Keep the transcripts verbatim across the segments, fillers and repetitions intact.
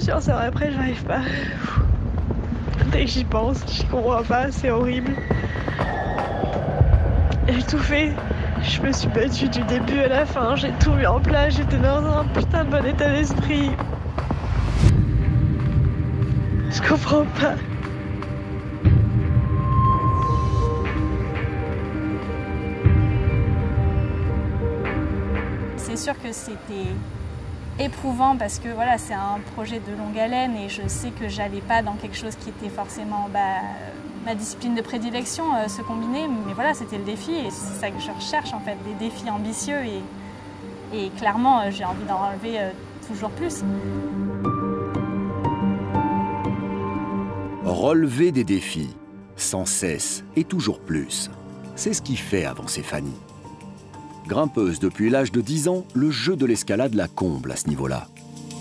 sûr, ça va, après, j'arrive pas. Dès que j'y pense, j'y comprends pas, c'est horrible. J'ai tout fait. Je me suis battue du début à la fin, j'ai tout mis en place, j'étais dans un putain de bon état d'esprit. Je comprends pas. C'est sûr que c'était éprouvant parce que voilà, c'est un projet de longue haleine et je sais que j'allais pas dans quelque chose qui était forcément bah, ma discipline de prédilection, euh, se combiner, mais voilà, c'était le défi et c'est ça que je recherche en fait, des défis ambitieux et, et clairement euh, j'ai envie d'en relever euh, toujours plus. Relever des défis, sans cesse et toujours plus. C'est ce qui fait avancer Fanny. Grimpeuse depuis l'âge de dix ans, le jeu de l'escalade la comble à ce niveau-là.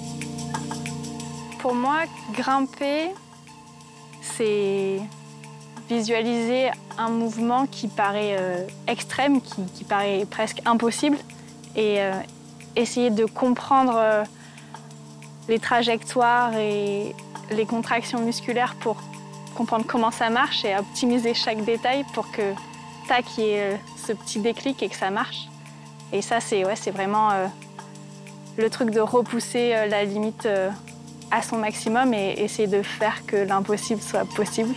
Pour moi, grimper, c'est visualiser un mouvement qui paraît euh, extrême, qui, qui paraît presque impossible, et euh, essayer de comprendre euh, les trajectoires et les contractions musculaires pour comprendre comment ça marche et optimiser chaque détail pour que tac, il y ait euh, ce petit déclic et que ça marche. Et ça, c'est ouais, c'est vraiment euh, le truc de repousser euh, la limite euh, à son maximum et essayer de faire que l'impossible soit possible.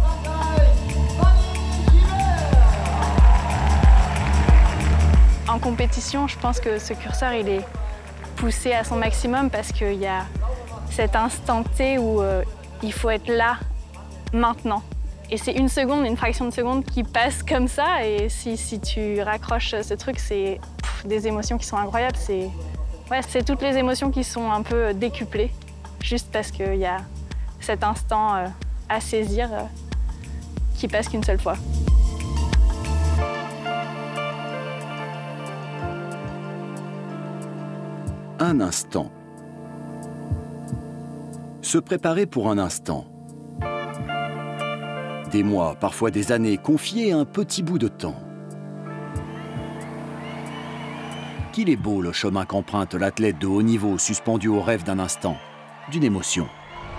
En compétition, je pense que ce curseur, il est poussé à son maximum parce qu'il y a cet instant T où euh, il faut être là, maintenant. Et c'est une seconde, une fraction de seconde qui passe comme ça. Et si, si tu raccroches ce truc, c'est des émotions qui sont incroyables. C'est ouais, c'est toutes les émotions qui sont un peu décuplées, juste parce qu'il y a cet instant euh, à saisir euh, qui passe qu'une seule fois. Un instant. Se préparer pour un instant. Des mois, parfois des années, confiés à un petit bout de temps. Qu'il est beau le chemin qu'emprunte l'athlète de haut niveau suspendu au rêve d'un instant, d'une émotion.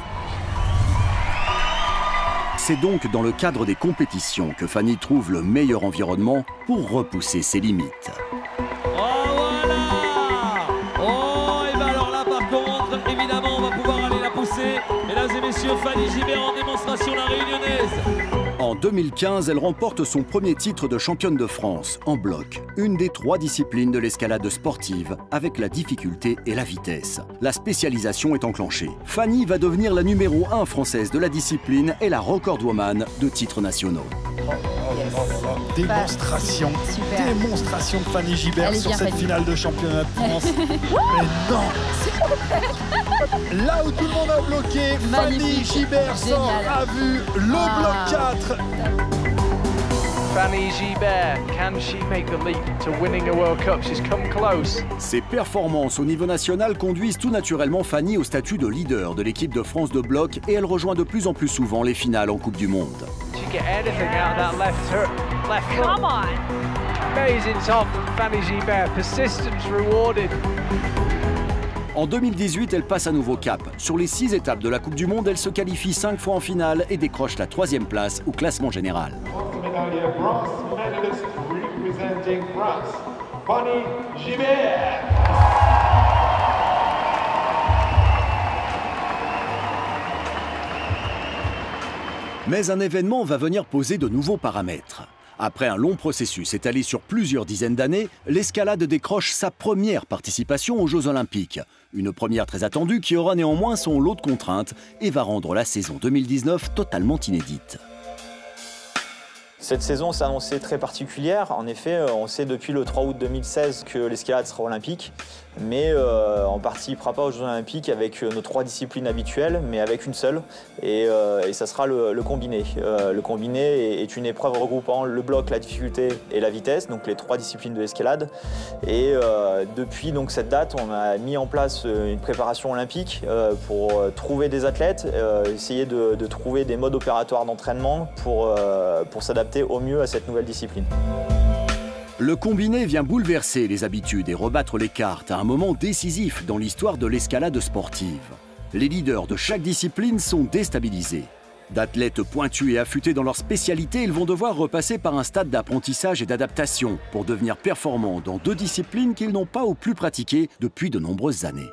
C'est donc dans le cadre des compétitions que Fanny trouve le meilleur environnement pour repousser ses limites. Oh voilà! Oh, et bien alors là par contre, évidemment, on va pouvoir aller la pousser. Mesdames et messieurs, Fanny Gibert en démonstration, la réunionnaise. En deux mille quinze, elle remporte son premier titre de championne de France, en bloc, une des trois disciplines de l'escalade sportive, avec la difficulté et la vitesse. La spécialisation est enclenchée. Fanny va devenir la numéro un française de la discipline et la recordwoman de titres nationaux. Démonstration, Super. démonstration de Fanny Gibert sur cette Fanny. finale de championnat de France. Mais non! Là où tout le monde a bloqué, Fanny Magnifique. Gibert sort Génial. à vue le Ah. bloc quatre. Fanny Gibert, can she make the leap to winning a World Cup? She's come close. Ses performances au niveau national conduisent tout naturellement Fanny au statut de leader de l'équipe de France de bloc et elle rejoint de plus en plus souvent les finales en Coupe du Monde. Did you get anything out of that left hook? Left hook. Come on! Amazing top from Fanny Gibert. Persistence rewarded. En deux mille dix-huit, elle passe à nouveau cap. Sur les six étapes de la Coupe du Monde, elle se qualifie cinq fois en finale et décroche la troisième place au classement général. Medallier bronze medalist representing France, Fanny Gibert. Mais un événement va venir poser de nouveaux paramètres. Après un long processus étalé sur plusieurs dizaines d'années, l'escalade décroche sa première participation aux Jeux Olympiques. Une première très attendue qui aura néanmoins son lot de contraintes et va rendre la saison deux mille dix-neuf totalement inédite. Cette saison s'est annoncée très particulière. En effet, on sait depuis le trois août deux mille seize que l'escalade sera olympique, mais euh, on ne participera pas aux Jeux Olympiques avec nos trois disciplines habituelles, mais avec une seule, et, euh, et ça sera le, le combiné. Euh, le combiné est, est une épreuve regroupant le bloc, la difficulté et la vitesse, donc les trois disciplines de l'escalade. Et euh, depuis donc, cette date, on a mis en place une préparation olympique euh, pour trouver des athlètes, euh, essayer de, de trouver des modes opératoires d'entraînement pour, euh, pour s'adapter au mieux à cette nouvelle discipline. Le combiné vient bouleverser les habitudes et rebattre les cartes à un moment décisif dans l'histoire de l'escalade sportive. Les leaders de chaque discipline sont déstabilisés. D'athlètes pointus et affûtés dans leur spécialité, ils vont devoir repasser par un stade d'apprentissage et d'adaptation pour devenir performants dans deux disciplines qu'ils n'ont pas ou plus pratiquées depuis de nombreuses années.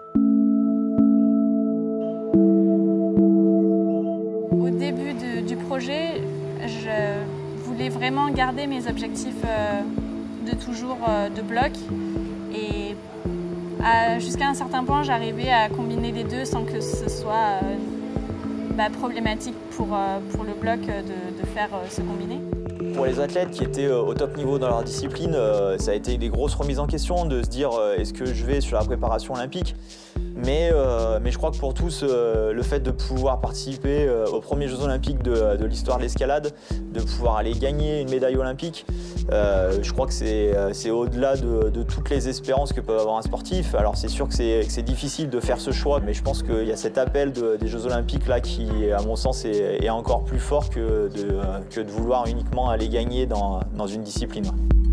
Au début de, du projet, je voulais vraiment garder mes objectifs euh, de toujours euh, de bloc. Et jusqu'à un certain point, j'arrivais à combiner les deux sans que ce soit euh, bah, problématique pour, euh, pour le bloc de, de faire euh, se combiner. Pour les athlètes qui étaient au top niveau dans leur discipline, euh, ça a été des grosses remises en question de se dire euh, est-ce que je vais sur la préparation olympique ? Mais, euh, mais je crois que pour tous, euh, le fait de pouvoir participer euh, aux premiers Jeux Olympiques de, de l'histoire de l'escalade, de pouvoir aller gagner une médaille olympique, euh, je crois que c'est au-delà de, de toutes les espérances que peut avoir un sportif. Alors c'est sûr que c'est difficile de faire ce choix, mais je pense qu'il y a cet appel de, des Jeux Olympiques là qui, à mon sens, est, est encore plus fort que de, que de vouloir uniquement aller gagner dans, dans une discipline.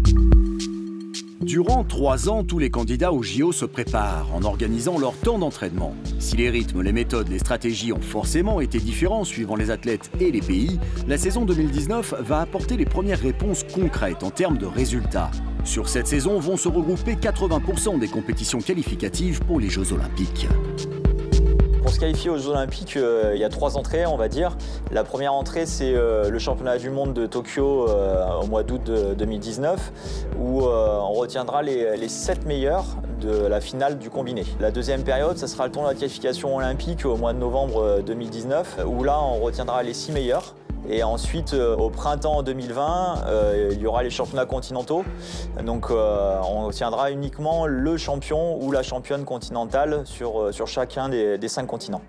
Durant trois ans, tous les candidats aux J O se préparent en organisant leur temps d'entraînement. Si les rythmes, les méthodes, les stratégies ont forcément été différents suivant les athlètes et les pays, la saison deux mille dix-neuf va apporter les premières réponses concrètes en termes de résultats. Sur cette saison vont se regrouper quatre-vingts pour cent des compétitions qualificatives pour les Jeux Olympiques. Pour se qualifier aux Jeux Olympiques, euh, il y a trois entrées, on va dire. La première entrée, c'est euh, le championnat du monde de Tokyo euh, au mois d'août deux mille dix-neuf, où euh, on retiendra les, les sept meilleurs de la finale du combiné. La deuxième période, ça sera le tournoi de qualification olympique au mois de novembre deux mille dix-neuf, où là, on retiendra les six meilleurs. Et ensuite, euh, au printemps deux mille vingt, euh, il y aura les championnats continentaux. Donc, euh, on tiendra uniquement le champion ou la championne continentale sur, euh, sur chacun des, des cinq continents.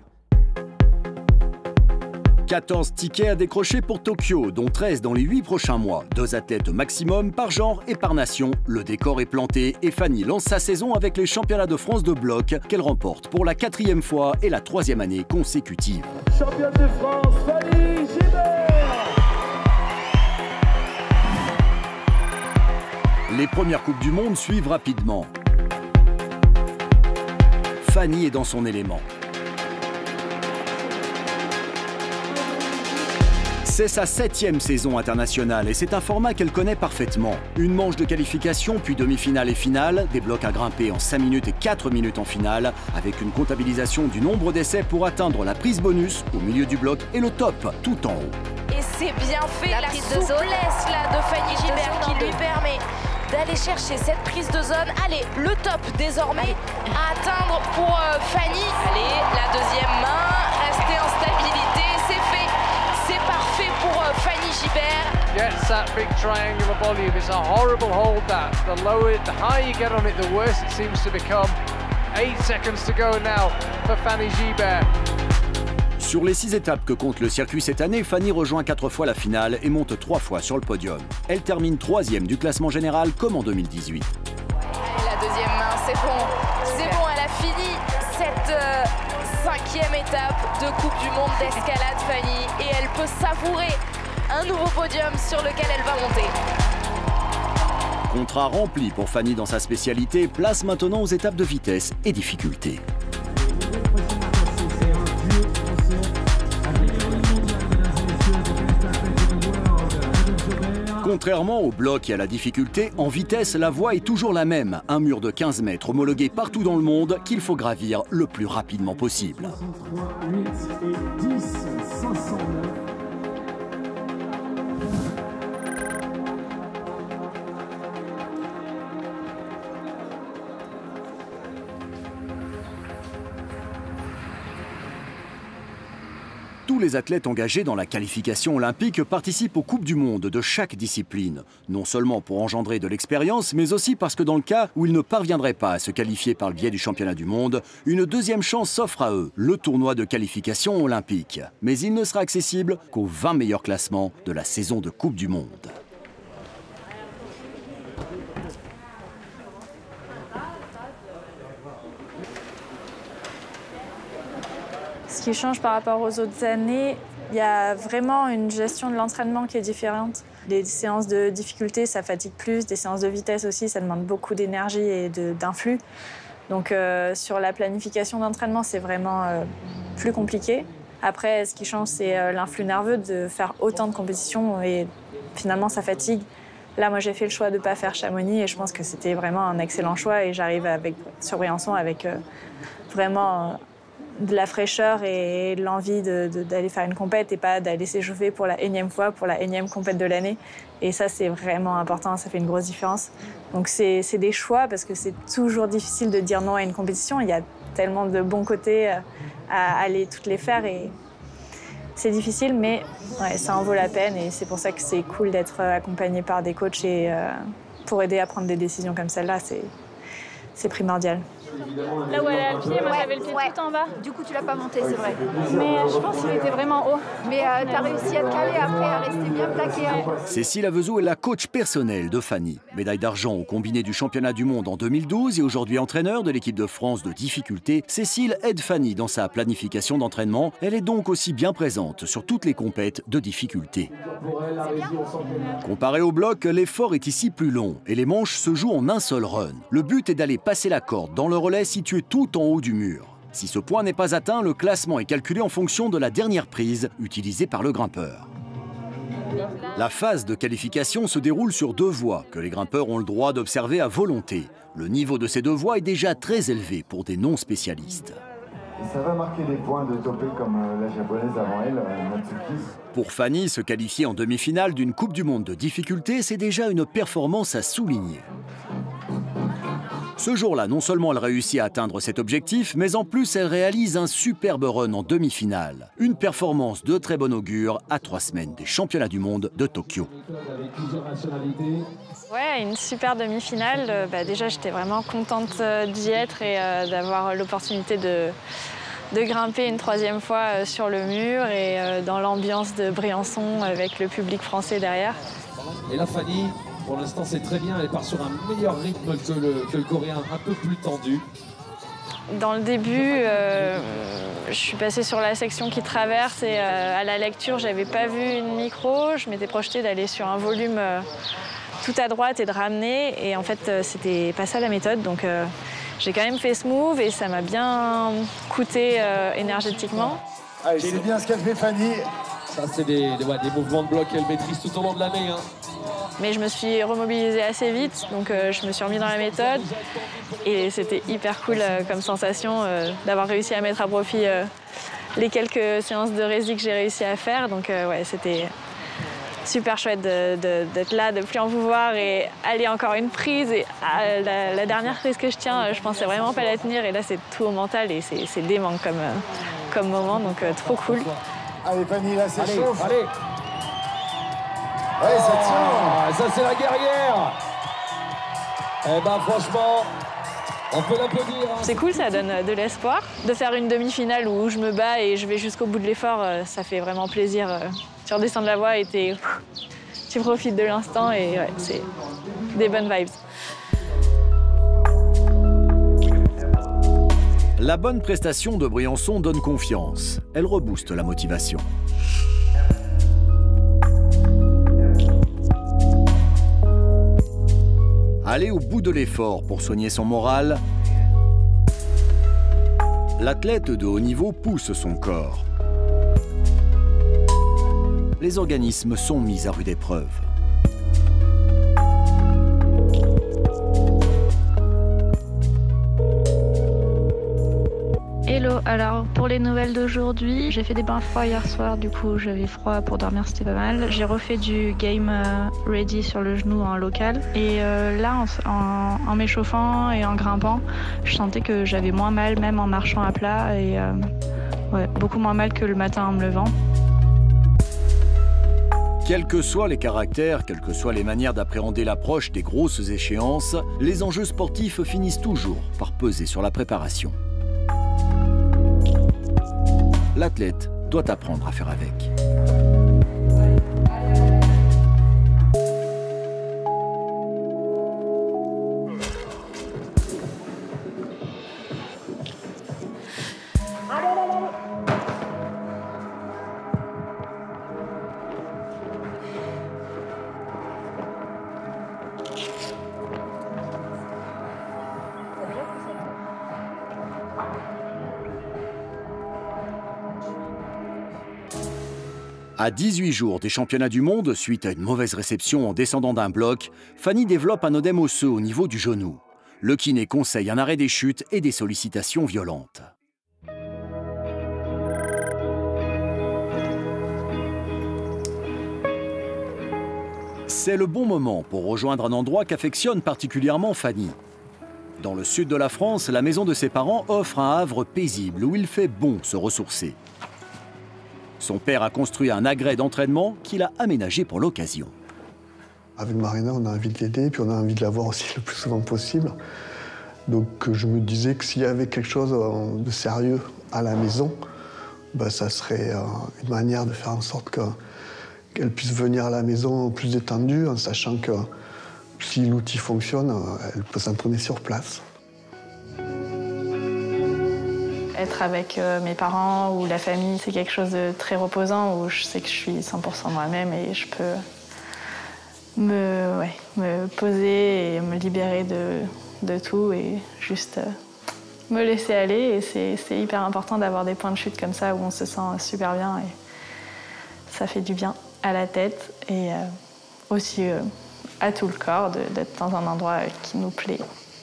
quatorze tickets à décrocher pour Tokyo, dont treize dans les huit prochains mois. Deux athlètes maximum par genre et par nation. Le décor est planté et Fanny lance sa saison avec les championnats de France de bloc qu'elle remporte pour la quatrième fois et la troisième année consécutive. Championne de France, Fanny Gibert. Les premières Coupes du Monde suivent rapidement. Fanny est dans son élément. C'est sa septième saison internationale et c'est un format qu'elle connaît parfaitement. Une manche de qualification, puis demi-finale et finale, des blocs à grimper en cinq minutes et quatre minutes en finale, avec une comptabilisation du nombre d'essais pour atteindre la prise bonus au milieu du bloc et le top tout en haut. Et c'est bien fait, la, la prise de zone là, de Fanny Gibert qui lui permet d'aller chercher cette prise de zone. Allez, le top désormais à atteindre pour euh, Fanny. Allez, la deuxième main, rester en stabilité, c'est fait. C'est parfait pour uh, Fanny Gibert. Gets that big triangular volume. It's a horrible hold that. The lower, the higher you get on it, the worse it seems to become. Eight seconds to go now for Fanny Gibert. Sur les six étapes que compte le circuit cette année, Fanny rejoint quatre fois la finale et monte trois fois sur le podium. Elle termine troisième du classement général comme en deux mille dix-huit. Allez, la deuxième main, c'est bon. C'est bon, elle a fini cette euh, cinquième étape de Coupe du Monde d'escalade, Fanny. Et elle peut savourer un nouveau podium sur lequel elle va monter. Contrat rempli pour Fanny dans sa spécialité, place maintenant aux étapes de vitesse et difficulté. Contrairement au bloc et à la difficulté, en vitesse, la voie est toujours la même. Un mur de quinze mètres homologué partout dans le monde qu'il faut gravir le plus rapidement possible. Tous les athlètes engagés dans la qualification olympique participent aux Coupes du Monde de chaque discipline. Non seulement pour engendrer de l'expérience, mais aussi parce que dans le cas où ils ne parviendraient pas à se qualifier par le biais du championnat du monde, une deuxième chance s'offre à eux, le tournoi de qualification olympique. Mais il ne sera accessible qu'aux vingt meilleurs classements de la saison de Coupe du Monde. Ce qui change par rapport aux autres années, il y a vraiment une gestion de l'entraînement qui est différente. Les séances de difficulté, ça fatigue plus. Des séances de vitesse aussi, ça demande beaucoup d'énergie et d'influx. Donc euh, sur la planification d'entraînement, c'est vraiment euh, plus compliqué. Après, ce qui change, c'est euh, l'influx nerveux de faire autant de compétitions et finalement, ça fatigue. Là, moi, j'ai fait le choix de ne pas faire Chamonix et je pense que c'était vraiment un excellent choix. Et j'arrive avec, sur Briançon avec euh, vraiment euh, de la fraîcheur et de l'envie de, de, d'aller faire une compète et pas d'aller s'échauffer pour la énième fois, pour la énième compète de l'année. Et ça, c'est vraiment important, ça fait une grosse différence. Donc c'est, c'est des choix parce que c'est toujours difficile de dire non à une compétition. Il y a tellement de bons côtés à aller toutes les faire et c'est difficile, mais ouais, ça en vaut la peine et c'est pour ça que c'est cool d'être accompagné par des coachs et euh, pour aider à prendre des décisions comme celle-là, c'est, c'est primordial. Là où elle a le pied, moi ouais, j'avais le pied ouais. tout en bas. Du coup, tu l'as pas monté, c'est vrai. Mais euh, je pense qu'il était vraiment haut. Mais euh, tu as réussi à te caler après, à rester bien plaqué. Hein. Cécile Avezeau est la coach personnelle de Fanny. Médaille d'argent au combiné du championnat du monde en deux mille douze et aujourd'hui entraîneur de l'équipe de France de difficulté, Cécile aide Fanny dans sa planification d'entraînement. Elle est donc aussi bien présente sur toutes les compètes de difficulté. Comparé au bloc, l'effort est ici plus long et les manches se jouent en un seul run. Le but est d'aller passer la corde dans le relais situé tout en haut du mur. Si ce point n'est pas atteint, le classement est calculé en fonction de la dernière prise utilisée par le grimpeur. La phase de qualification se déroule sur deux voies que les grimpeurs ont le droit d'observer à volonté. Le niveau de ces deux voies est déjà très élevé pour des non-spécialistes. Ça va marquer des points de topper comme la japonaise avant elle, Natsuki. Pour Fanny, se qualifier en demi-finale d'une Coupe du Monde de difficulté, c'est déjà une performance à souligner. Ce jour-là, non seulement elle réussit à atteindre cet objectif, mais en plus elle réalise un superbe run en demi-finale. Une performance de très bon augure à trois semaines des championnats du monde de Tokyo. Ouais, une super demi-finale. Bah, déjà, j'étais vraiment contente d'y être et euh, d'avoir l'opportunité de, de grimper une troisième fois euh, sur le mur et euh, dans l'ambiance de Briançon avec le public français derrière. Et là, Fanny, pour l'instant, c'est très bien. Elle part sur un meilleur rythme que le, que le coréen, un peu plus tendu. Dans le début, euh, je suis passée sur la section qui traverse et euh, à la lecture, j'avais pas vu une micro. Je m'étais projetée d'aller sur un volume euh, tout à droite et de ramener. Et en fait, euh, c'était pas ça la méthode. Donc, euh, j'ai quand même fait ce move et ça m'a bien coûté euh, énergétiquement. Allez, c'est bien ce qu'a fait Fanny. Ça, c'est des, des, ouais, des mouvements de bloc qu'elle maîtrise tout au long de l'année. Hein. Mais je me suis remobilisée assez vite, donc euh, je me suis remis dans la méthode. Et c'était hyper cool euh, comme sensation euh, d'avoir réussi à mettre à profit euh, les quelques séances de rési que j'ai réussi à faire. Donc euh, ouais, c'était super chouette de, de, d'être là, de plus en pouvoir et aller encore une prise. Et ah, la, la dernière prise que je tiens, je pensais vraiment pas la tenir. Et là, c'est tout au mental et c'est, c'est dément comme, euh, comme moment, donc euh, trop cool. Allez Fanny, là c'est chaud. Allez. Ouais, ça tient. Ah, ça c'est la guerrière. Eh ben franchement, on peut l'applaudir. Hein. C'est cool, ça donne de l'espoir. De faire une demi-finale où je me bats et je vais jusqu'au bout de l'effort, ça fait vraiment plaisir. Tu redescends de la voie et t'es... tu profites de l'instant et ouais, c'est des bonnes vibes. La bonne prestation de Briançon donne confiance. Elle rebooste la motivation. Aller au bout de l'effort pour soigner son moral, l'athlète de haut niveau pousse son corps. Les organismes sont mis à rude épreuve. Hello, alors pour les nouvelles d'aujourd'hui, j'ai fait des bains froids hier soir, du coup j'avais froid pour dormir, c'était pas mal. J'ai refait du game euh, ready sur le genou en local et euh, là en, en, en m'échauffant et en grimpant, je sentais que j'avais moins mal même en marchant à plat et euh, ouais, beaucoup moins mal que le matin en me levant. Quels que soient les caractères, quelles que soient les manières d'appréhender l'approche des grosses échéances, les enjeux sportifs finissent toujours par peser sur la préparation. L'athlète doit apprendre à faire avec. À dix-huit jours des championnats du monde, suite à une mauvaise réception en descendant d'un bloc, Fanny développe un œdème osseux au niveau du genou. Le kiné conseille un arrêt des chutes et des sollicitations violentes. C'est le bon moment pour rejoindre un endroit qu'affectionne particulièrement Fanny. Dans le sud de la France, la maison de ses parents offre un havre paisible où il fait bon se ressourcer. Son père a construit un agrès d'entraînement qu'il a aménagé pour l'occasion. Avec Marina, on a envie de l'aider, puis on a envie de la voir aussi le plus souvent possible. Donc je me disais que s'il y avait quelque chose de sérieux à la maison, ben, ça serait une manière de faire en sorte que, qu'elle puisse venir à la maison plus détendue, en sachant que si l'outil fonctionne, elle peut s'entraîner sur place. Être avec euh, mes parents ou la famille, c'est quelque chose de très reposant où je sais que je suis cent pour cent moi-même et je peux me, ouais, me poser et me libérer de, de tout et juste euh, me laisser aller. Et c'est, c'est hyper important d'avoir des points de chute comme ça où on se sent super bien et ça fait du bien à la tête et euh, aussi euh, à tout le corps de, d'être dans un endroit qui nous plaît.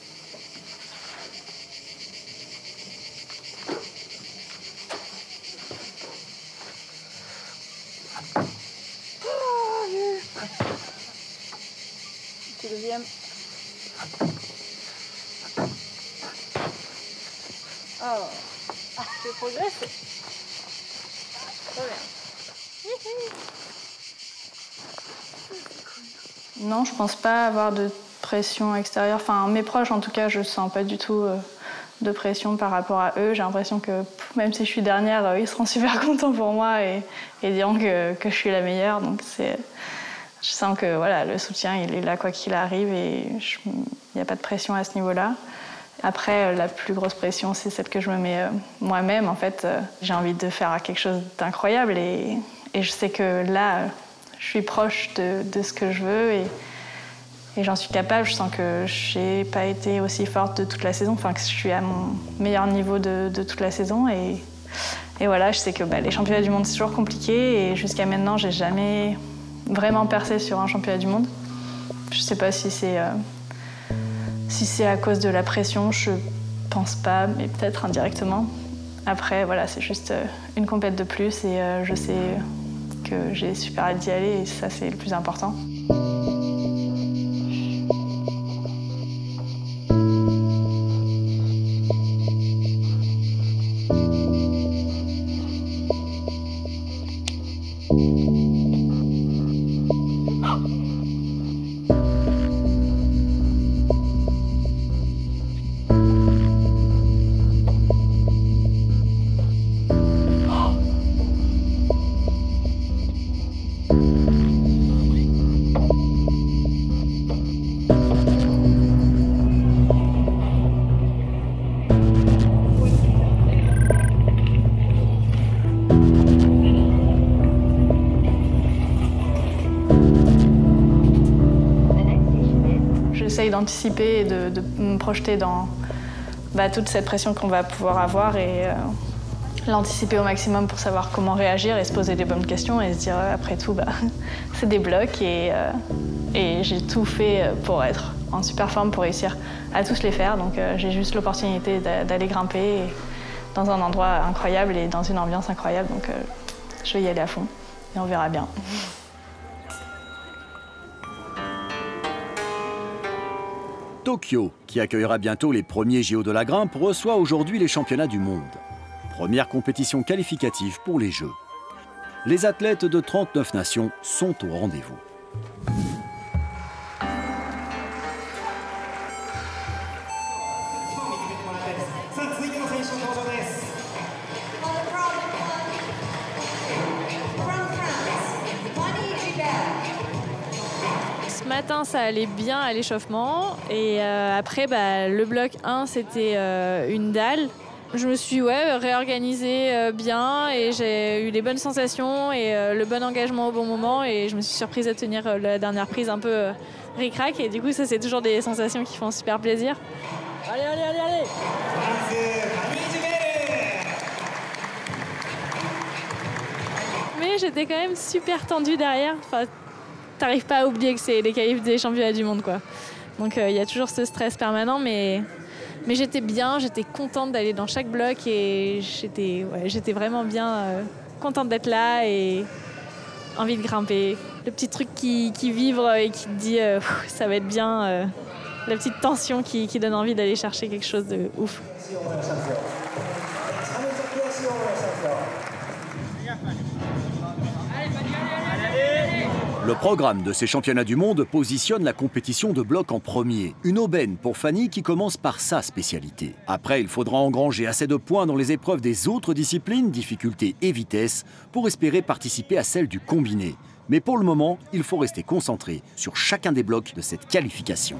Deuxième. Oh, ah, je progresse. Trop bien. Non, je pense pas avoir de pression extérieure. Enfin, mes proches, en tout cas, je sens pas du tout euh, de pression par rapport à eux. J'ai l'impression que même si je suis dernière, euh, ils seront super contents pour moi et, et diront que, que je suis la meilleure. Donc c'est... Je sens que voilà, le soutien, il est là quoi qu'il arrive et il n'y a pas de pression à ce niveau-là. Après, la plus grosse pression, c'est celle que je me mets euh, moi-même. En fait, euh, j'ai envie de faire quelque chose d'incroyable et, et je sais que là, je suis proche de, de ce que je veux et, et j'en suis capable. Je sens que je n'ai pas été aussi forte de toute la saison, enfin que je suis à mon meilleur niveau de, de toute la saison. Et, et voilà, je sais que bah, les championnats du monde, c'est toujours compliqué et jusqu'à maintenant, j'ai jamais vraiment percé sur un championnat du monde. Je sais pas si c'est euh, si c'est à cause de la pression, je pense pas, mais peut-être indirectement. Après, voilà, c'est juste euh, une compète de plus et euh, je sais que j'ai super hâte d'y aller et ça, c'est le plus important. J'essaye d'anticiper et de, de me projeter dans bah, toute cette pression qu'on va pouvoir avoir et euh, l'anticiper au maximum pour savoir comment réagir et se poser les bonnes questions et se dire euh, après tout, bah, c'est des blocs et, euh, et j'ai tout fait pour être en super forme pour réussir à tous les faire. Donc euh, j'ai juste l'opportunité d'aller grimper et, dans un endroit incroyable et dans une ambiance incroyable. Donc euh, je vais y aller à fond et on verra bien. Tokyo, qui accueillera bientôt les premiers J O de la grimpe, reçoit aujourd'hui les championnats du monde. Première compétition qualificative pour les Jeux. Les athlètes de trente-neuf nations sont au rendez-vous. Ce matin, ça allait bien à l'échauffement. Et euh, après, bah, le bloc un, c'était euh, une dalle. Je me suis ouais, réorganisée euh, bien et j'ai eu les bonnes sensations et euh, le bon engagement au bon moment. Et je me suis surprise à tenir euh, la dernière prise un peu euh, ric-rac. Et du coup, ça, c'est toujours des sensations qui font super plaisir. Allez, allez, allez, allez. Mais mais j'étais quand même super tendue derrière. Enfin, t'arrives pas à oublier que c'est les qualifs des championnats du monde, quoi. Donc il euh, y a toujours ce stress permanent, mais, mais j'étais bien, j'étais contente d'aller dans chaque bloc et j'étais ouais, j'étais vraiment bien euh, contente d'être là et envie de grimper. Le petit truc qui, qui vibre et qui te dit euh, ça va être bien, euh, la petite tension qui, qui donne envie d'aller chercher quelque chose de ouf. Le programme de ces championnats du monde positionne la compétition de bloc en premier. Une aubaine pour Fanny qui commence par sa spécialité. Après, il faudra engranger assez de points dans les épreuves des autres disciplines, difficulté et vitesse, pour espérer participer à celle du combiné. Mais pour le moment, il faut rester concentré sur chacun des blocs de cette qualification.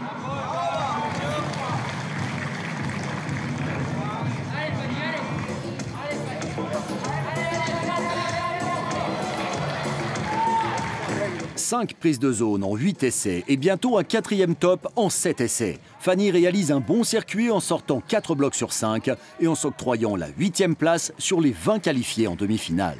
Cinq prises de zone en huit essais et bientôt un quatrième top en sept essais. Fanny réalise un bon circuit en sortant quatre blocs sur cinq et en s'octroyant la huitième place sur les vingt qualifiés en demi-finale.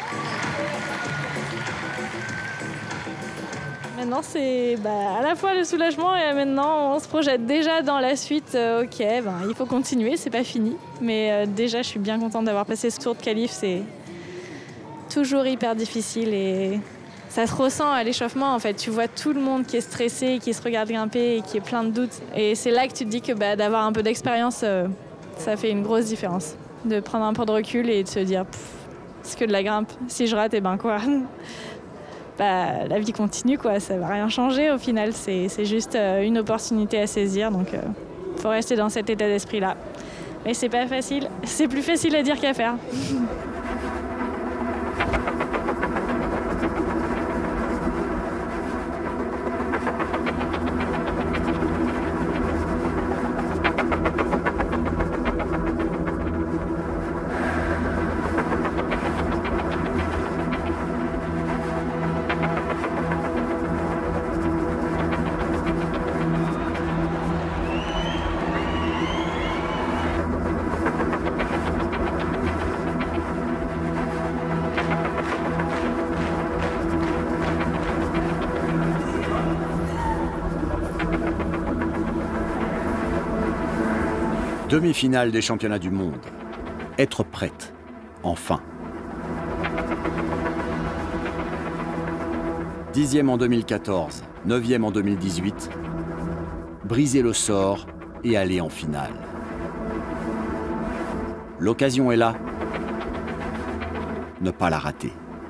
Maintenant, c'est bah, à la fois le soulagement et maintenant on se projette déjà dans la suite. Euh, ok, ben, il faut continuer, c'est pas fini. Mais euh, déjà, je suis bien contente d'avoir passé ce tour de qualif. C'est toujours hyper difficile et ça se ressent à l'échauffement. En fait, tu vois tout le monde qui est stressé, qui se regarde grimper et qui est plein de doutes. Et c'est là que tu te dis que bah, d'avoir un peu d'expérience, euh, ça fait une grosse différence. De prendre un peu de recul et de se dire, c'est que de la grimpe. Si je rate, et ben quoi. Bah, la vie continue, quoi. Ça va rien changer au final. C'est juste euh, une opportunité à saisir. Donc, il euh, faut rester dans cet état d'esprit-là. Mais c'est pas facile. C'est plus facile à dire qu'à faire. Demi-finale des championnats du monde. Être prête, enfin. Dixième en deux mille quatorze, neuvième en deux mille dix-huit. Briser le sort et aller en finale. L'occasion est là. Ne pas la rater.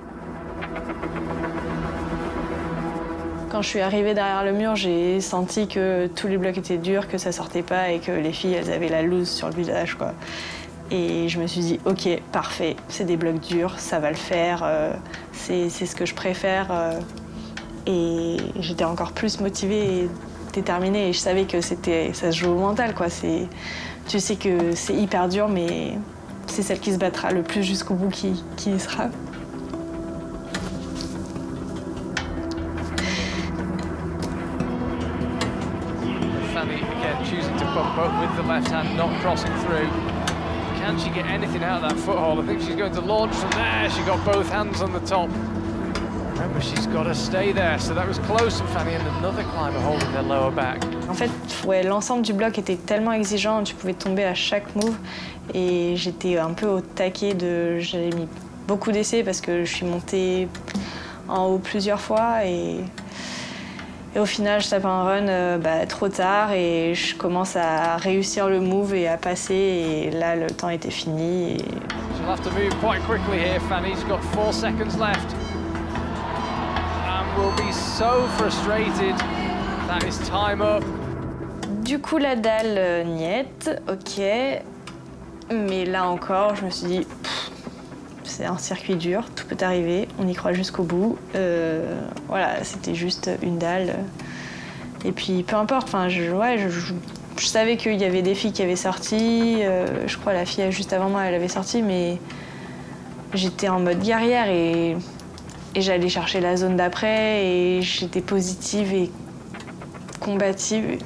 Quand je suis arrivée derrière le mur, j'ai senti que tous les blocs étaient durs, que ça sortait pas et que les filles, elles avaient la loose sur le visage, quoi. Et je me suis dit, ok, parfait, c'est des blocs durs, ça va le faire, euh, c'est ce que je préfère. Euh, et j'étais encore plus motivée et déterminée et je savais que c'était, ça se joue au mental, quoi. Tu sais que c'est hyper dur, mais c'est celle qui se battra le plus jusqu'au bout qui, qui y sera. Choosing to bump up with the left hand, not crossing through. Can she get anything out of that foothold? I think she's going to launch from there. She got both hands on the top. Remember, she's got to stay there. So that was close from Fanny and another climber holding their lower back. En fait, ouais, l'ensemble du bloc était tellement exigeant. Tu pouvais tomber à chaque move. Et j'étais un peu au taquet de... J'avais mis beaucoup d'essais parce que je suis montée en haut plusieurs fois et... Et au final, je tape un run euh, bah, trop tard et je commence à réussir le move et à passer. Et là, le temps était fini. Et... She'll have to move quite quickly here. Fanny's got four seconds left. And will be so frustrated. That is time up. Du coup, la dalle, euh, niette, ok. Mais là encore, je me suis dit, c'est un circuit dur, tout peut arriver, on y croit jusqu'au bout. Euh, voilà, c'était juste une dalle. Et puis peu importe, enfin, je, ouais, je, je, je savais qu'il y avait des filles qui avaient sorti. Euh, je crois la fille juste avant moi, elle avait sorti, mais j'étais en mode guerrière et, et j'allais chercher la zone d'après et j'étais positive et combative.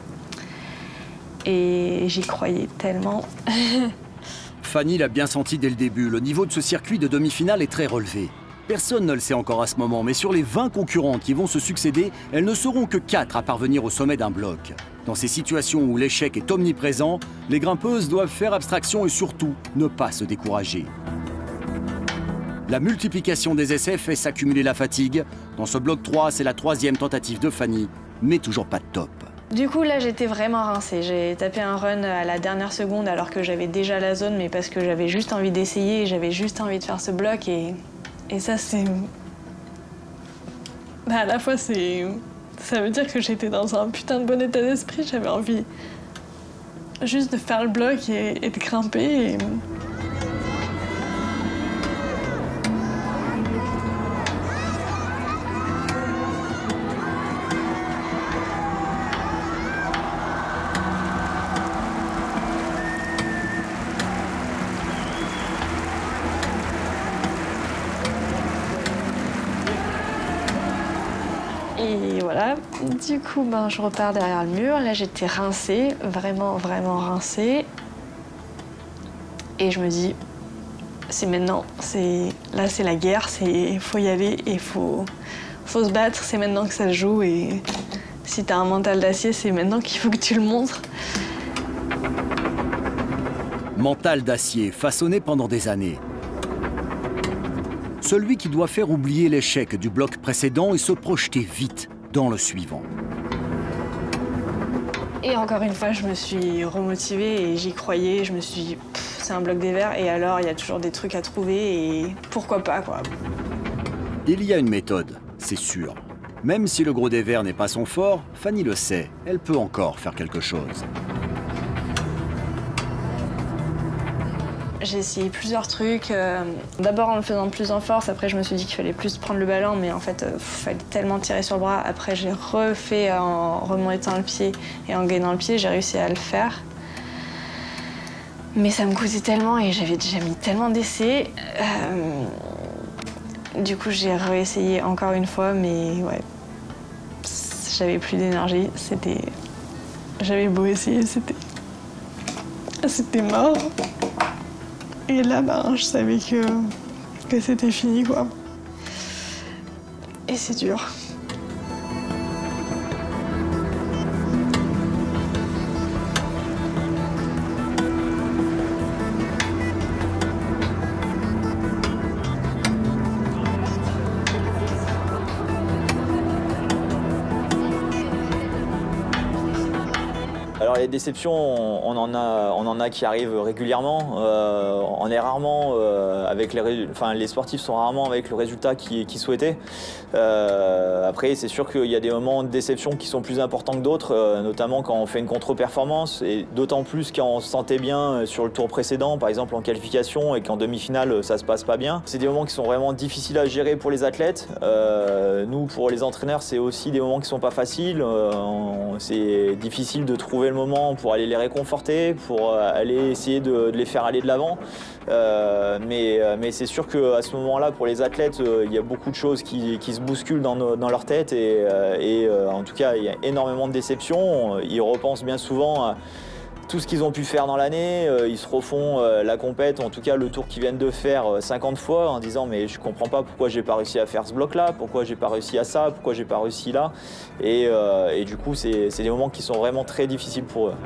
Et j'y croyais tellement. Fanny l'a bien senti dès le début, le niveau de ce circuit de demi-finale est très relevé. Personne ne le sait encore à ce moment, mais sur les vingt concurrentes qui vont se succéder, elles ne seront que quatre à parvenir au sommet d'un bloc. Dans ces situations où l'échec est omniprésent, les grimpeuses doivent faire abstraction et surtout ne pas se décourager. La multiplication des essais fait s'accumuler la fatigue. Dans ce bloc trois, c'est la troisième tentative de Fanny, mais toujours pas de top. Du coup, là, j'étais vraiment rincée. J'ai tapé un run à la dernière seconde alors que j'avais déjà la zone, mais parce que j'avais juste envie d'essayer, j'avais juste envie de faire ce bloc. Et, et ça, c'est... Bah, à la fois, c'est... Ça veut dire que j'étais dans un putain de bon état d'esprit. J'avais envie juste de faire le bloc et, et de grimper. Et... Et voilà, du coup, ben, je repars derrière le mur. Là, j'étais rincée, vraiment, vraiment rincée. Et je me dis, c'est maintenant, c'est là, c'est la guerre, il faut y aller et il faut, faut se battre. C'est maintenant que ça se joue. Et si t'as un mental d'acier, c'est maintenant qu'il faut que tu le montres. Mental d'acier, façonné pendant des années. Celui qui doit faire oublier l'échec du bloc précédent et se projeter vite dans le suivant. Et encore une fois, je me suis remotivée et j'y croyais. Je me suis dit, c'est un bloc des verts et alors il y a toujours des trucs à trouver et pourquoi pas, quoi. Il y a une méthode, c'est sûr. Même si le gros des verts n'est pas son fort, Fanny le sait, elle peut encore faire quelque chose. J'ai essayé plusieurs trucs, euh, d'abord en le faisant plus en force, après je me suis dit qu'il fallait plus prendre le ballon, mais en fait, il euh, fallait tellement tirer sur le bras. Après j'ai refait en remontant le pied et en gainant le pied, j'ai réussi à le faire. Mais ça me coûtait tellement et j'avais déjà mis tellement d'essais. Euh, du coup j'ai réessayé encore une fois, mais ouais, j'avais plus d'énergie, c'était... J'avais beau essayer, c'était... C'était mort. Et là, ben, je savais que, que c'était fini, quoi. Et c'est dur. Alors les déceptions, on en a, on en a qui arrivent régulièrement. Euh, on est rarement euh, avec les, enfin les sportifs sont rarement avec le résultat qu'ils qu'ils souhaitaient. Euh, après, c'est sûr qu'il y a des moments de déception qui sont plus importants que d'autres, euh, notamment quand on fait une contre-performance et d'autant plus quand on se sentait bien sur le tour précédent, par exemple en qualification, et qu'en demi-finale ça se passe pas bien. C'est des moments qui sont vraiment difficiles à gérer pour les athlètes. Euh, nous, pour les entraîneurs, c'est aussi des moments qui sont pas faciles. Euh, c'est difficile de trouver le moment pour aller les réconforter, pour aller essayer de, de les faire aller de l'avant. Euh, mais mais c'est sûr qu'à ce moment-là, pour les athlètes, euh, il y a beaucoup de choses qui, qui se bousculent dans, nos, dans leur tête et, euh, et euh, en tout cas, il y a énormément de déceptions. Ils repensent bien souvent à tout ce qu'ils ont pu faire dans l'année. Ils se refont euh, la compète, en tout cas le tour qu'ils viennent de faire cinquante fois en disant mais je comprends pas pourquoi j'ai pas réussi à faire ce bloc-là, pourquoi j'ai pas réussi à ça, pourquoi j'ai pas réussi là. Et, euh, et du coup, c'est des moments qui sont vraiment très difficiles pour eux.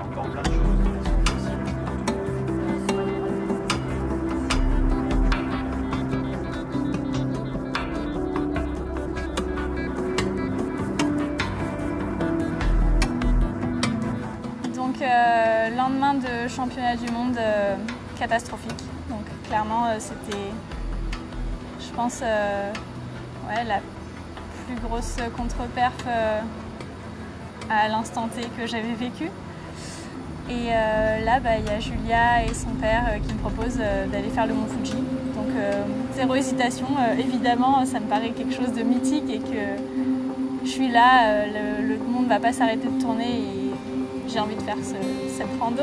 Euh, lendemain de championnat du monde euh, catastrophique. Donc clairement euh, c'était, je pense, euh, ouais, la plus grosse contre-perf euh, à l'instant T que j'avais vécu. Et euh, là, bah, y a Julia et son père euh, qui me proposent euh, d'aller faire le Mont Fuji. Donc euh, zéro hésitation, euh, évidemment, ça me paraît quelque chose de mythique et que je suis là, euh, le, le monde ne va pas s'arrêter de tourner et j'ai envie de faire ce, cette rando.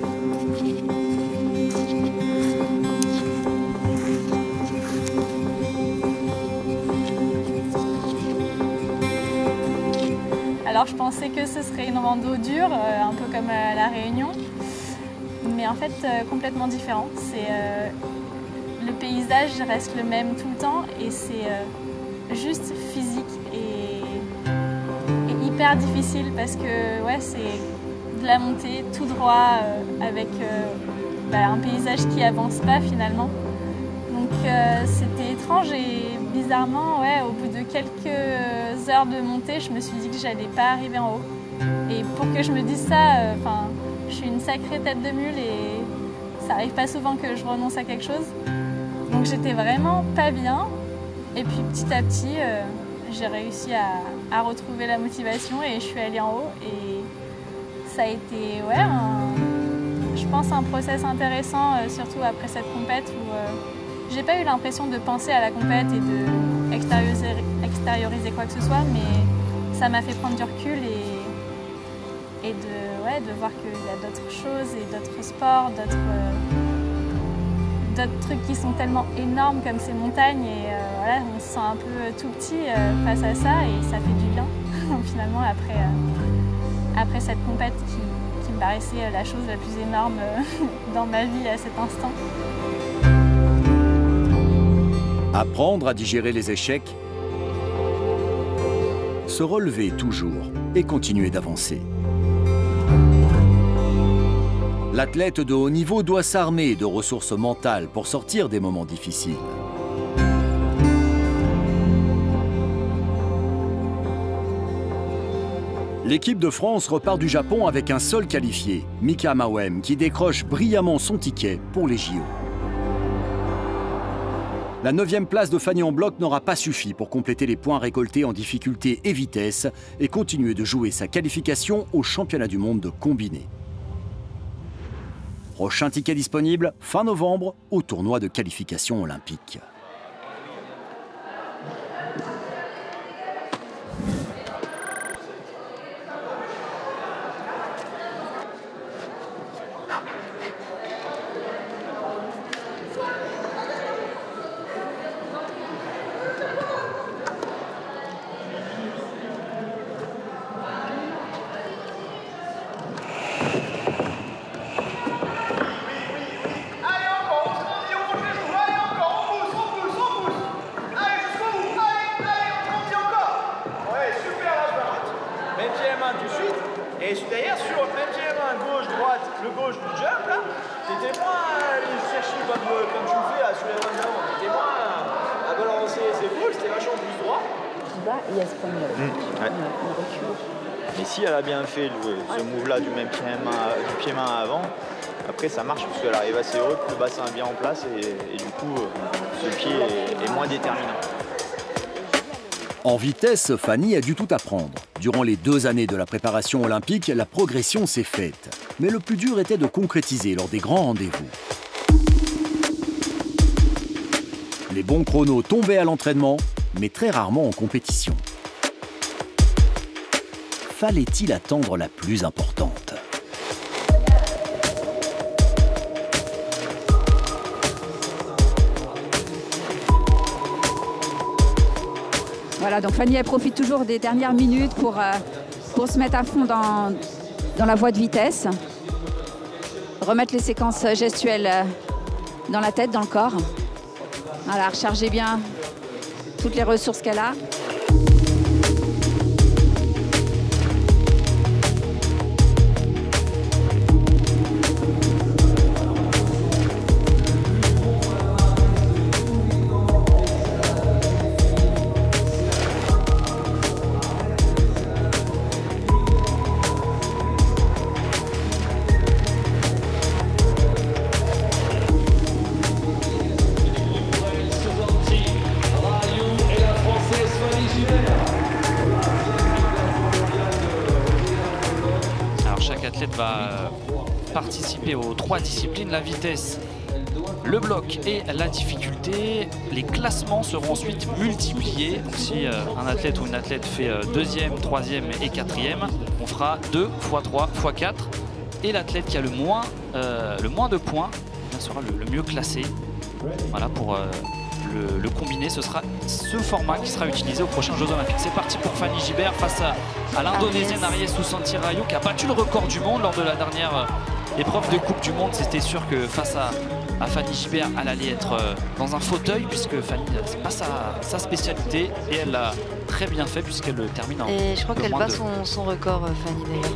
Alors je pensais que ce serait une rando dure, euh, un peu comme à La Réunion, mais en fait euh, complètement différent. C'est euh, le paysage reste le même tout le temps et c'est euh, juste physique et, et hyper difficile parce que ouais, c'est de la montée tout droit euh, avec euh, bah, un paysage qui avance pas finalement. Donc euh, c'était étrange et bizarrement, ouais, au bout de quelques heures de montée, je me suis dit que j'allais pas arriver en haut. Et pour que je me dise ça, enfin, euh, je suis une sacrée tête de mule et ça arrive pas souvent que je renonce à quelque chose. Donc j'étais vraiment pas bien. Et puis petit à petit, euh, j'ai réussi à, à retrouver la motivation et je suis allée en haut. Et ça a été, ouais, un, je pense un process intéressant, euh, surtout après cette compète où euh, j'ai pas eu l'impression de penser à la compète et de extérioriser, extérioriser quoi que ce soit, mais ça m'a fait prendre du recul et, et de, ouais, de voir qu'il y a d'autres choses et d'autres sports, d'autres euh, d'autres trucs qui sont tellement énormes comme ces montagnes et euh, voilà, on se sent un peu tout petit euh, face à ça et ça fait du bien finalement après, euh, après cette compète qui, qui me paraissait la chose la plus énorme euh, dans ma vie à cet instant. Apprendre à digérer les échecs, se relever toujours et continuer d'avancer. L'athlète de haut niveau doit s'armer de ressources mentales pour sortir des moments difficiles. L'équipe de France repart du Japon avec un seul qualifié, Mika Mawem, qui décroche brillamment son ticket pour les J O. La neuvième place de Fanny en bloc n'aura pas suffi pour compléter les points récoltés en difficulté et vitesse et continuer de jouer sa qualification au championnat du monde de combiné. Prochain ticket disponible fin novembre au tournoi de qualification olympique. Et derrière, sur le même pied main, gauche, droite, le gauche du jump, là, t'étais moins à aller chercher comme, comme tu le fais là, sur les mains d'avant. T'étais moins à, à balancer les épaules, c'était vachement plus droit. Qui va et elle se prend le, mmh, ouais. le recul. Mais si elle a bien fait le, ce move-là du même pied-main du pied-main avant, après ça marche parce qu'elle arrive assez haute, le bassin est bien en place et, et du coup, ce pied est, est moins déterminant. En vitesse, Fanny a dû tout apprendre. Durant les deux années de la préparation olympique, la progression s'est faite. Mais le plus dur était de concrétiser lors des grands rendez-vous. Les bons chronos tombaient à l'entraînement, mais très rarement en compétition. Fallait-il attendre la plus importante ? Voilà, donc Fanny, elle profite toujours des dernières minutes pour, euh, pour se mettre à fond dans, dans la voie de vitesse. Remettre les séquences gestuelles dans la tête, dans le corps. Voilà, recharger bien toutes les ressources qu'elle a. Va participer aux trois disciplines, la vitesse, le bloc et la difficulté. Les classements seront ensuite multipliés. Donc si euh, un athlète ou une athlète fait euh, deuxième, troisième et quatrième, on fera deux fois trois fois quatre. Et l'athlète qui a le moins, euh, le moins de points sera le, le mieux classé. Voilà, pour euh, le, le combiné, ce sera ce format qui sera utilisé aux prochains Jeux Olympiques. C'est parti pour Fanny Gibert face à, à l'Indonésienne Aries Susanti Rahayu qui a battu le record du monde lors de la dernière épreuve de Coupe du Monde. C'était sûr que face à à Fanny Gibert. Elle allait être dans un fauteuil puisque Fanny, c'est pas sa, sa spécialité et elle l'a très bien fait puisqu'elle le termine en Et je crois qu'elle bat de... son, son record, Fanny d'ailleurs.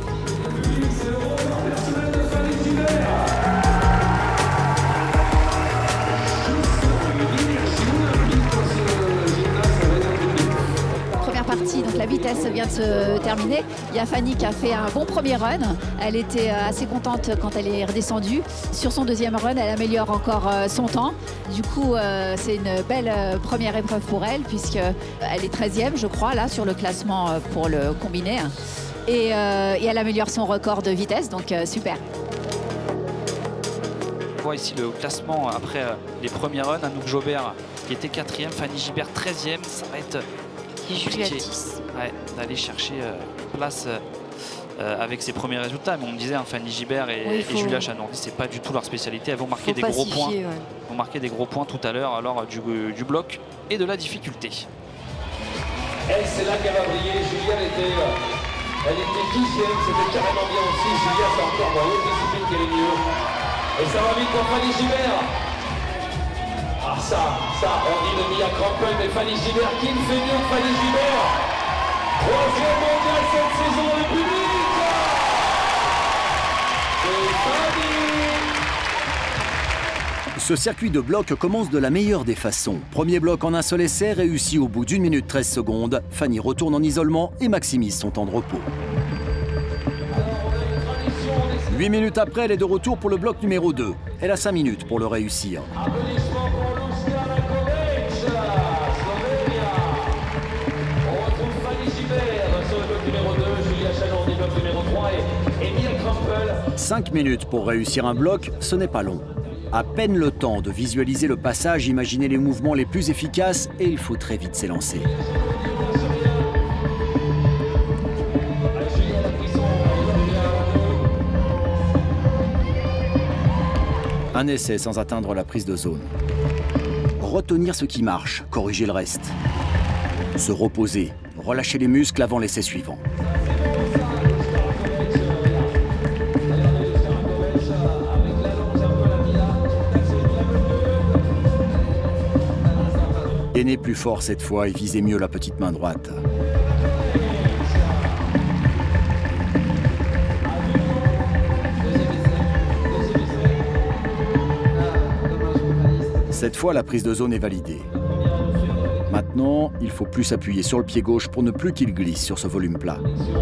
Partie, donc la vitesse vient de se terminer. Il y a Fanny qui a fait un bon premier run. Elle était assez contente quand elle est redescendue. Sur son deuxième run, elle améliore encore son temps. Du coup, c'est une belle première épreuve pour elle puisqu'elle est treizième, je crois, là, sur le classement pour le combiné. Et, euh, et elle améliore son record de vitesse, donc euh, super. On voit ici le classement après euh, les premiers runs. Anouk Jobert qui était quatrième, Fanny Gibert treizième. Ça va être compliqué ouais, d'aller chercher euh, place euh, avec ses premiers résultats. Mais on me disait, hein, Fanny Gibert et, oui, faut... et Julia Chanourdi, c'est pas du tout leur spécialité. Elles vont marquer des gros points. Ouais. Elles vont marquer des gros points tout à l'heure, alors du, du bloc et de la difficulté. Elle, c'est là qu'elle va briller. Julia, elle était, elle était dixième, c'était carrément bien aussi. Julia, c'est encore dans l'autre discipline qu'elle est mieux. Et ça va vite pour Fanny Gibert. Ah ça, ça, on dit de Mia Crampel, mais Fanny Gibert, qui ne fait mieux que Fanny Gibert? Troisième mondial cette saison, le public. Et Fanny. Ce circuit de bloc commence de la meilleure des façons. Premier bloc en un seul essai, réussi au bout d'une minute treize secondes. Fanny retourne en isolement et maximise son temps de repos. huit minutes après, elle est de retour pour le bloc numéro deux. Elle a cinq minutes pour le réussir. cinq minutes pour réussir un bloc, ce n'est pas long. À peine le temps de visualiser le passage, imaginer les mouvements les plus efficaces et il faut très vite s'élancer. Un essai sans atteindre la prise de zone. Retenir ce qui marche, corriger le reste. Se reposer, relâcher les muscles avant l'essai suivant. Gainer plus fort cette fois et viser mieux la petite main droite. Cette fois, la prise de zone est validée. Maintenant, il faut plus s'appuyer sur le pied gauche pour ne plus qu'il glisse sur ce volume plat.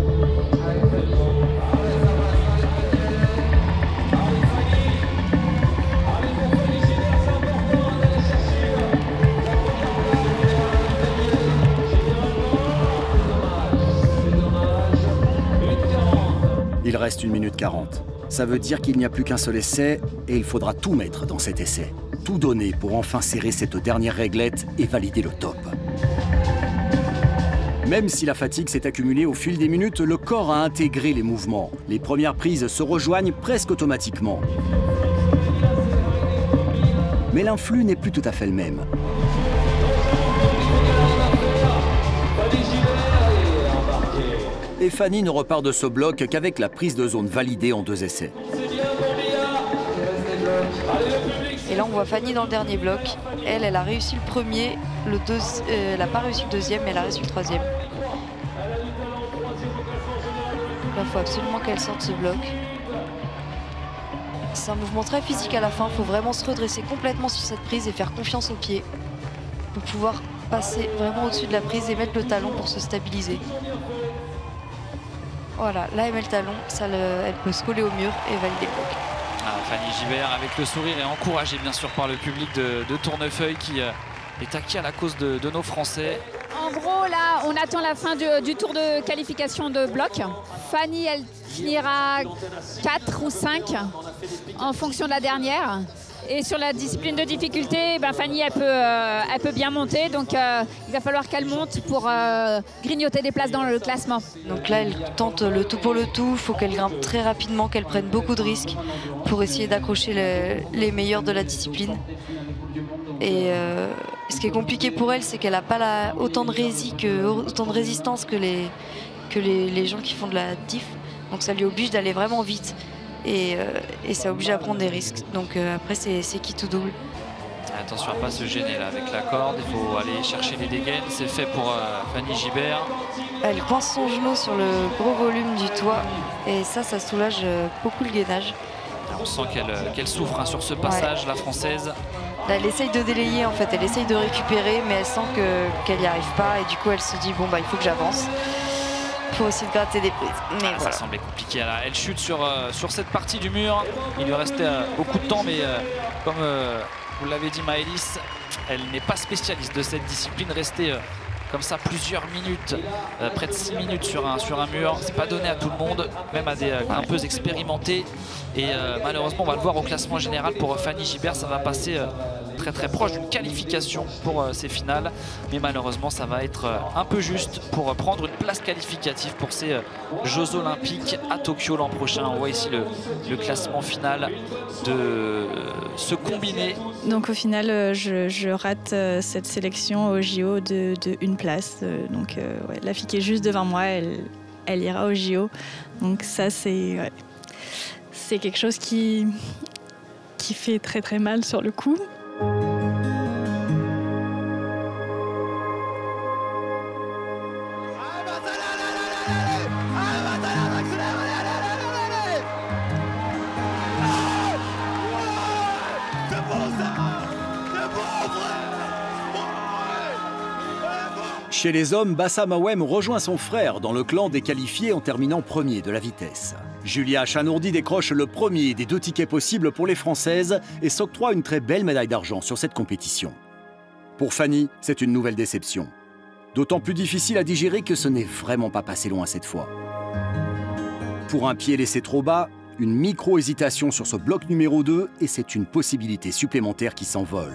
Il reste une minute quarante. Ça veut dire qu'il n'y a plus qu'un seul essai et il faudra tout mettre dans cet essai. Tout donner pour enfin serrer cette dernière réglette et valider le top. Même si la fatigue s'est accumulée au fil des minutes, le corps a intégré les mouvements. Les premières prises se rejoignent presque automatiquement. Mais l'influx n'est plus tout à fait le même. Et Fanny ne repart de ce bloc qu'avec la prise de zone validée en deux essais. Et là, on voit Fanny dans le dernier bloc. Elle, elle a réussi le premier, le deux, euh, elle n'a pas réussi le deuxième, mais elle a réussi le troisième. Là, il faut absolument qu'elle sorte ce bloc. C'est un mouvement très physique à la fin. Il faut vraiment se redresser complètement sur cette prise et faire confiance au pied pour pouvoir passer vraiment au-dessus de la prise et mettre le talon pour se stabiliser. Voilà, là elle met le talon, ça le, elle peut se coller au mur et valider le bloc. Ah, Fanny Gibert avec le sourire et encouragée bien sûr par le public de, de Tournefeuille qui euh, est acquis à la cause de, de nos Français. En gros, là, on attend la fin du, du tour de qualification de bloc. Fanny, elle finira quatre ou cinq en fonction de la dernière. Et sur la discipline de difficulté, ben Fanny, elle peut, euh, elle peut bien monter. Donc, euh, il va falloir qu'elle monte pour euh, grignoter des places dans le classement. Donc là, elle tente le tout pour le tout. Il faut qu'elle grimpe très rapidement, qu'elle prenne beaucoup de risques pour essayer d'accrocher le, les meilleurs de la discipline. Et euh, ce qui est compliqué pour elle, c'est qu'elle n'a pas la, autant, de rési que, autant de résistance que, les, que les, les gens qui font de la diff. Donc ça lui oblige d'aller vraiment vite. et, euh, et ça oblige à prendre des risques. Donc euh, après, c'est qui tout double. Attention à ne pas se gêner là avec la corde, il faut aller chercher les dégaines, c'est fait pour euh, Fanny Gibert. Elle coince son genou sur le gros volume du toit et ça, ça soulage beaucoup le gainage. On sent qu'elle qu'elle souffre hein, sur ce passage, ouais. La Française. Là, elle essaye de délayer en fait, elle essaye de récupérer mais elle sent qu'elle n'y arrive pas et du coup elle se dit bon bah il faut que j'avance. Il faut aussi de gratter des prises. Mais ah, voilà. Ça semblait compliqué là. Elle chute sur, euh, sur cette partie du mur. Il lui restait euh, beaucoup de temps mais euh, comme euh, vous l'avez dit Maëlys, elle n'est pas spécialiste de cette discipline. Rester euh, comme ça plusieurs minutes, euh, près de six minutes sur un, sur un mur, c'est pas donné à tout le monde, même à des euh, grimpeuses expérimentées. Et euh, malheureusement, on va le voir au classement général pour euh, Fanny Gibert, ça va passer euh, très très proche d'une qualification pour euh, ces finales. Mais malheureusement, ça va être euh, un peu juste pour euh, prendre une place qualificative pour ces euh, Jeux Olympiques à Tokyo l'an prochain. On voit ici le, le classement final de euh, ce combiné. Donc au final, euh, je, je rate euh, cette sélection au J O de, de une place. Euh, donc euh, ouais, la fille qui est juste devant moi, elle, elle ira au J O. Donc ça, c'est ouais, c'est quelque chose qui, qui fait très très mal sur le coup. Chez les hommes, Bassam Awem rejoint son frère dans le clan des qualifiés en terminant premier de la vitesse. Julia Chanourdi décroche le premier des deux tickets possibles pour les Françaises et s'octroie une très belle médaille d'argent sur cette compétition. Pour Fanny, c'est une nouvelle déception. D'autant plus difficile à digérer que ce n'est vraiment pas passé loin cette fois. Pour un pied laissé trop bas, une micro-hésitation sur ce bloc numéro deux et c'est une possibilité supplémentaire qui s'envole.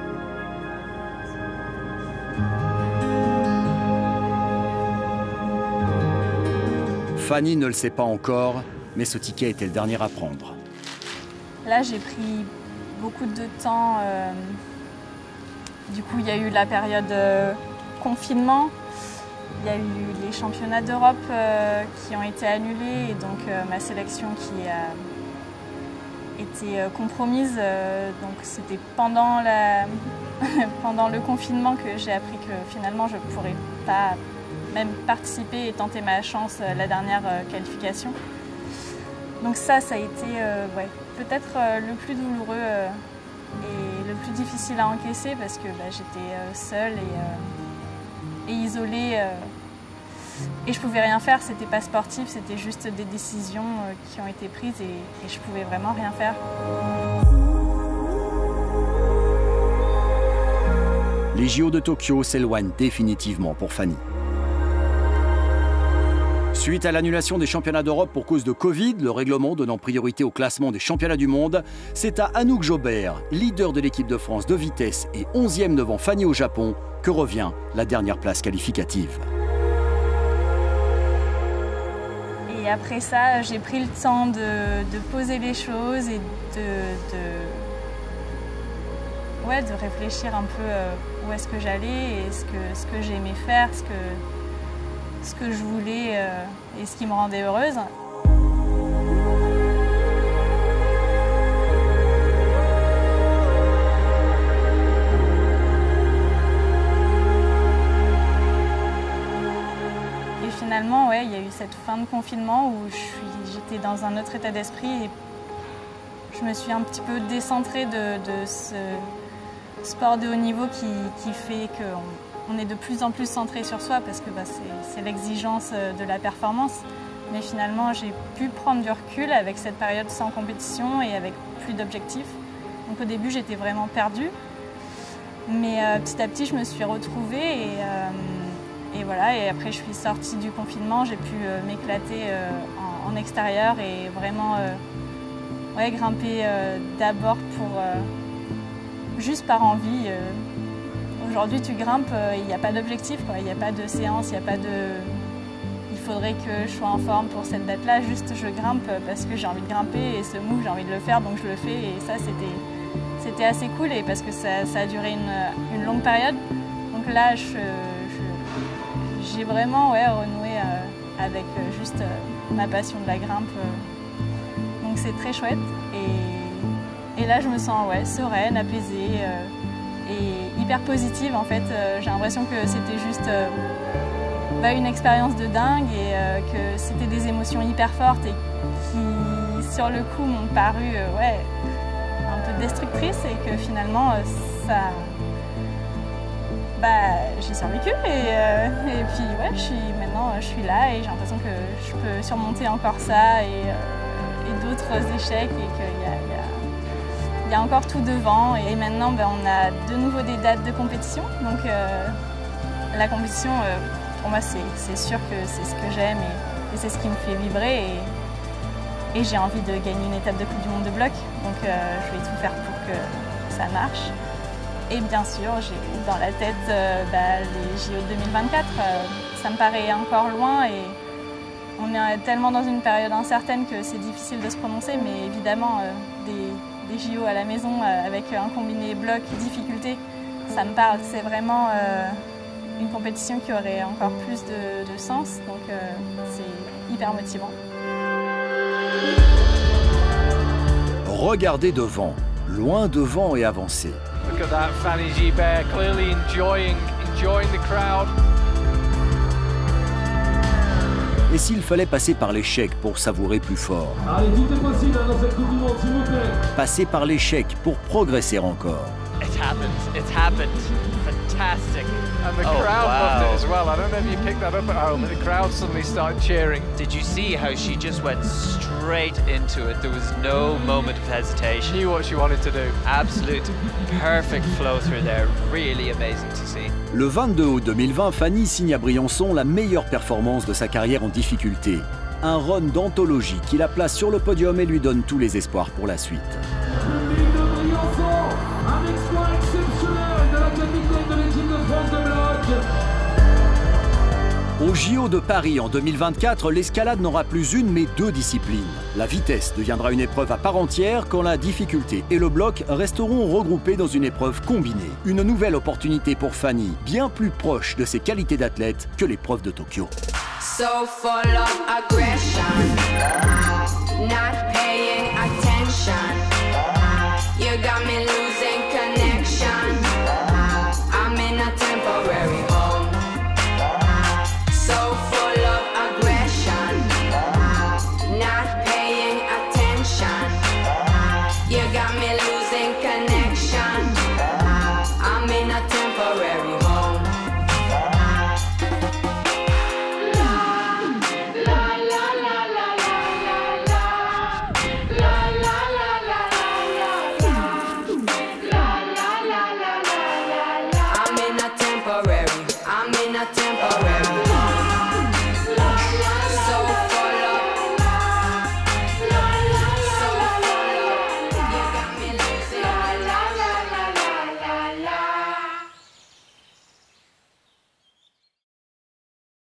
Fanny ne le sait pas encore, mais ce ticket était le dernier à prendre. Là, j'ai pris beaucoup de temps. Euh, du coup, il y a eu la période euh, confinement. Il y a eu les championnats d'Europe euh, qui ont été annulés et donc euh, ma sélection qui a été euh, compromise. Euh, donc c'était pendant, la... pendant le confinement que j'ai appris que finalement je ne pourrais pas même participer et tenter ma chance euh, la dernière euh, qualification. Donc ça, ça a été euh, ouais, peut-être euh, le plus douloureux euh, et le plus difficile à encaisser parce que bah, j'étais euh, seule et, euh, et isolée euh, et je pouvais rien faire, c'était pas sportif, c'était juste des décisions euh, qui ont été prises et, et je pouvais vraiment rien faire. Les J O de Tokyo s'éloignent définitivement pour Fanny. Suite à l'annulation des championnats d'Europe pour cause de Covid, le règlement donnant priorité au classement des championnats du monde, c'est à Anouk Jobert, leader de l'équipe de France de vitesse et onzième devant Fanny au Japon, que revient la dernière place qualificative. Et après ça, j'ai pris le temps de, de poser les choses et de, de, ouais, de réfléchir un peu où est-ce que j'allais et ce que, ce que j'aimais faire, ce que, ce que je voulais euh, et ce qui me rendait heureuse. Et finalement, ouais, il y a eu cette fin de confinement où j'étais dans un autre état d'esprit et je me suis un petit peu décentrée de, de ce sport de haut niveau qui, qui fait qu'on on est de plus en plus centré sur soi parce que bah, c'est l'exigence de la performance. Mais finalement, j'ai pu prendre du recul avec cette période sans compétition et avec plus d'objectifs. Donc au début, j'étais vraiment perdue. Mais euh, petit à petit, je me suis retrouvée et, euh, et voilà. Et après, je suis sortie du confinement. J'ai pu euh, m'éclater euh, en, en extérieur et vraiment euh, ouais, grimper euh, d'abord pour euh, juste par envie. Euh, Aujourd'hui, tu grimpes, il n'y a pas d'objectif, il n'y a pas de séance, il n'y a pas de... Il faudrait que je sois en forme pour cette date-là, juste je grimpe parce que j'ai envie de grimper et ce move, j'ai envie de le faire, donc je le fais. Et ça, c'était assez cool et parce que ça, ça a duré une, une longue période. Donc là, j'ai vraiment ouais, renoué avec juste ma passion de la grimpe. Donc c'est très chouette. Et, et là, je me sens ouais, sereine, apaisée euh, et hyper positive en fait. Euh, j'ai l'impression que c'était juste euh, bah, une expérience de dingue et euh, que c'était des émotions hyper fortes et qui, sur le coup, m'ont paru euh, ouais, un peu destructrices et que finalement, euh, ça... Bah, j'ai survécu et, euh, et puis ouais, je suis, maintenant je suis là et j'ai l'impression que je peux surmonter encore ça et, euh, et d'autres échecs et qu'il y a, y, a, y a encore tout devant. Et maintenant bah, on a de nouveau des dates de compétition, donc euh, la compétition euh, pour moi c'est sûr que c'est ce que j'aime et, et c'est ce qui me fait vibrer et, et j'ai envie de gagner une étape de Coupe du Monde de bloc, donc euh, je vais tout faire pour que ça marche. Et bien sûr, j'ai dans la tête euh, bah, les J O deux mille vingt-quatre. Euh, ça me paraît encore loin et on est tellement dans une période incertaine que c'est difficile de se prononcer. Mais évidemment, euh, des, des J O à la maison euh, avec un combiné bloc difficulté, ça me parle. C'est vraiment euh, une compétition qui aurait encore plus de, de sens. Donc euh, c'est hyper motivant. Regardez devant, loin devant et avancez. Look at that, Fanny Gibert clearly enjoying, enjoying the crowd. Et s'il fallait passer par l'échec pour savourer plus fort? Allez, tout est possible dans cette Coupe du Monde, s'il vous plaît. Passer par l'échec pour progresser encore. It happened, it happened. Fantastic. And the oh, crowd wow. loved it as well. I don't know if you picked that up at home, but the crowd suddenly started cheering. Did you see how she just went straight into it? There was no moment of hesitation. She knew what she wanted to do. Absolute perfect flow through there. Really amazing to see. Le vingt-deux août deux mille vingt, Fanny signe à Briançon la meilleure performance de sa carrière en difficulté. Un run d'anthologie qui la place sur le podium et lui donne tous les espoirs pour la suite. Un exploit exceptionnel de la capitaine de l'équipe de France de bloc. Au J O de Paris en deux mille vingt-quatre, l'escalade n'aura plus une mais deux disciplines. La vitesse deviendra une épreuve à part entière quand la difficulté et le bloc resteront regroupés dans une épreuve combinée. Une nouvelle opportunité pour Fanny, bien plus proche de ses qualités d'athlète que l'épreuve de Tokyo. So full of aggression, not paying attention. You got me losing connection. I'm in a temporary home. So full of aggression, not paying attention. You got me losing connection. I'm in a temporary home.